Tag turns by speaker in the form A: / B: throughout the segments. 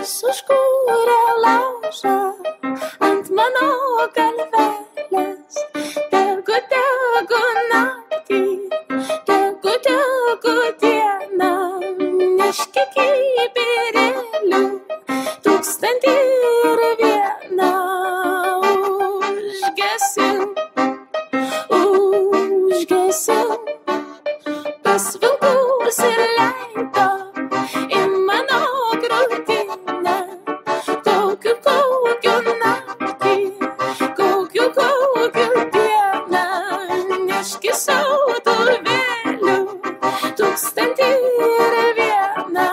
A: užkūrė laužą ant mano galvelės. Tegu, tegu naktį, tegu, tegu dieną, neški kibirėlių, tūkstantį ir vieną. Užgesink, tas vilkus ir leido į mano krūtinę. Kaukiu naktį, kaukiu dieną, neški siautuvėlių, tūkstantį ir vieną.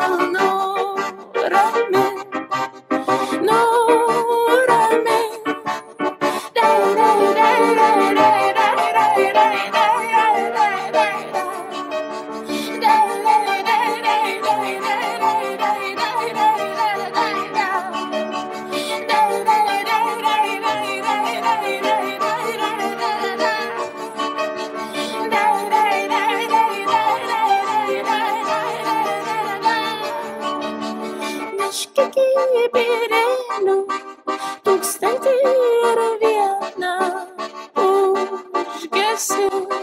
A: Neški kibirėlių, tūkstantį ir vieną. Užgesink.